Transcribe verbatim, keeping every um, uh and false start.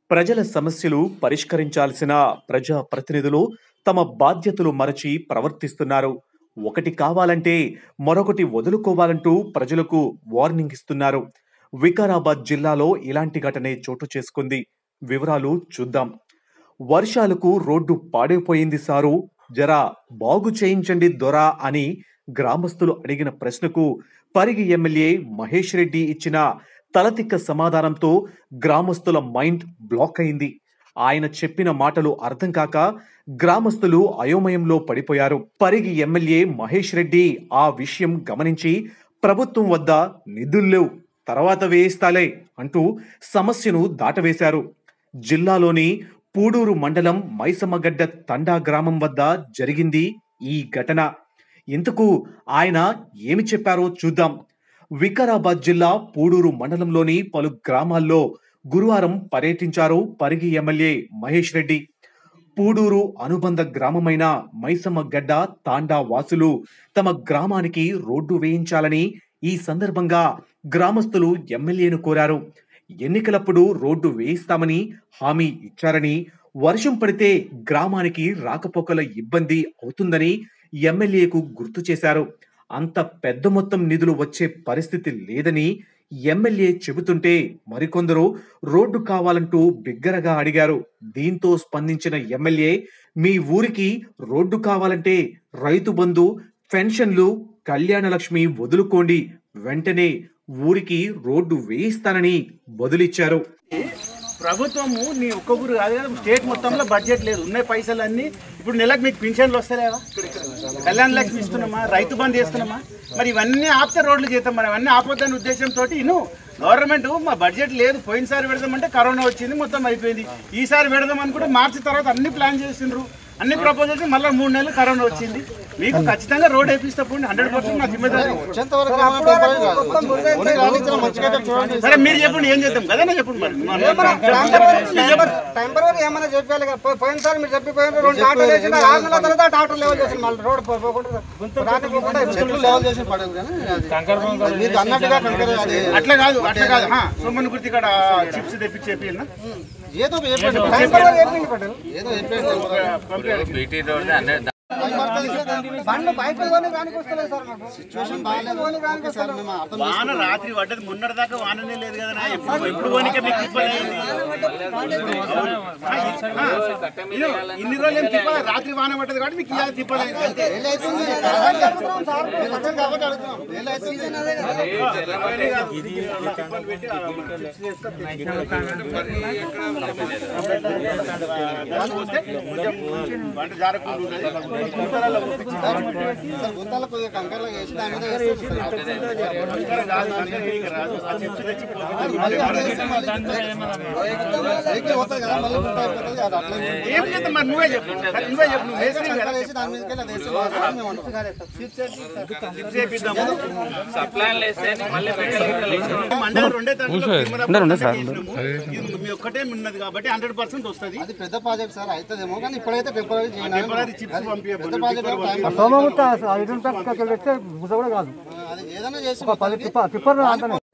ప్రజల సమస్యలు పరిష్కరించాల్సిన ప్రజా ప్రతినిధులు తమ బాధ్యతలు మరచి ప్రవర్తిస్తున్నారు. ఒకటి కావాలంటే మరొకటి వదులుకోవాలంటూ ప్రజలకు వార్నింగ్ ఇస్తున్నారు. వికారాబాద్ జిల్లాలో ఇలాంటి ఘటనే చోటు చేసుకుంది. వివరాలు చూద్దాం. వర్షాలకు రోడ్డు పాడైపోయింది సారు, జరా బాగు చేయించండి దొరా అని గ్రామస్తులు అడిగిన ప్రశ్నకు పరిగి ఎమ్మెల్యే మహేష్ రెడ్డి ఇచ్చిన తలతిక్క సమాధానంతో గ్రామస్తుల మైండ్ బ్లాక్ అయింది. ఆయన చెప్పిన మాటలు అర్థం కాక గ్రామస్తులు అయోమయంలో పడిపోయారు. పరిగి ఎమ్మెల్యే మహేష్ రెడ్డి ఆ విషయం గమనించి ప్రభుత్వం వద్ద నిధుల్లేవు, తర్వాత వేయిస్తాలే అంటూ సమస్యను దాటవేశారు. జిల్లాలోని పూడూరు మండలం మైసమ్మగడ్డ తండా గ్రామం వద్ద జరిగింది ఈ ఘటన. ఇంతకు ఆయన ఏమి చెప్పారో చూద్దాం. వికారాబాద్ జిల్లా పూడూరు మండలంలోని పలు గ్రామాల్లో గురువారం పర్యటించారు పరిగి ఎమ్మెల్యే మహేష్ రెడ్డి. పూడూరు అనుబంధ గ్రామమైన మైసమ్మగడ్డ తాండా వాసులు తమ గ్రామానికి రోడ్డు వేయించాలని ఈ సందర్భంగా గ్రామస్తులు ఎమ్మెల్యేను కోరారు. ఎన్నికలప్పుడు రోడ్డు వేయిస్తామని హామీ ఇచ్చారని, వర్షం పడితే గ్రామానికి రాకపోకల ఇబ్బంది అవుతుందని ఎమ్మెల్యేకు గుర్తు చేశారు. అంత పెద్ద మొత్తం నిధులు వచ్చే పరిస్థితి లేదని ఎమ్మెల్యే చెబుతుంటే మరికొందరు రోడ్డు కావాలంటూ బిగ్గరగా అడిగారు. దీంతో స్పందించిన ఎమ్మెల్యే, మీ ఊరికి రోడ్డు కావాలంటే రైతు బంధు, పెన్షన్లు, కళ్యాణ లక్ష్మి వదులుకోండి, వెంటనే ఊరికి రోడ్డు వేయిస్తానని బదులిచ్చారు. ప్రభుత్వము నీ ఒక్క ఊరు కాదు కదా, స్టేట్ మొత్తంలో బడ్జెట్ లేదు, ఉన్నాయి పైసలు అన్ని. ఇప్పుడు నెలకు మీకు పింఛన్లు వస్తలేవా, కళ్యాణ లక్ష్మి ఇస్తున్నామా, రైతు బంధు చేస్తున్నామా? మరి ఇవన్నీ ఆపితే రోడ్లు చేద్దాం. మరి అవన్నీ ఆపొద్దనే ఉద్దేశంతో ఇను గవర్నమెంట్ మా బడ్జెట్ లేదు, పోయినసారి పెడదామంటే కరోనా వచ్చింది, మొత్తం అయిపోయింది. ఈసారి పెడదాం అనుకుంటే మార్చి తర్వాత అన్ని ప్లాన్ చేసిండ్రు, అన్ని ప్రపోజల్స్, మళ్ళీ మూడు నెలలు కరోనా వచ్చింది. మీకు ఖచ్చితంగా రోడ్ వేపిస్తాం, హండ్రెడ్ పర్సెంట్ నా జిమ్మేదారి. సరే మీరు చెప్పండి, ఏం చేద్దాం కదా చెప్పండి. మరి టెంపరీ ఏమైనా చెప్పాలి. పోయినసారి మీరు చెప్పిపోయిన రెండు టాటలు వేసి ఆరు నెలల తర్వాత టాటలు లెవెల్ చేసి మళ్ళీ రోడ్ అట్లా కాదు, అట్లా కాదు. సోమన్ గుర్తి ఇక్కడ చిప్స్ తెప్పించేపి ఏదో బండ్లు బైకులు కొని దానికి వస్తలేదు సార్. మాకు సిచ్యువేషన్ బాగాలేదు సార్. వాన రాత్రి పడ్డది, మొన్నటి దాకా వాననే లేదు కదా. ఎప్పుడు ఎప్పుడు పోనీకే మీకు తిప్పలు ఇన్ని రోజులు ఏం తిప్పాలి, రాత్రి వాన పడ్డది కాబట్టి మీకు ఇలా తిప్పలు వంట జారకుండా నువ్వే చెప్పు, నువ్వే చెప్పు. మండలం రెండే మీ ఒక్కటే ఉన్నది కాబట్టి హండ్రెడ్ పర్సెంట్ వస్తుంది. అది పెద్ద ప్రాజెక్ట్ సార్, అవుతుందేమో కానీ ఇప్పుడైతే టెంపరీ సోమగుట్ట ఐదు పెడితే బుస కూడా కాదు, ఏదైనా చేసి పది టిప్పర్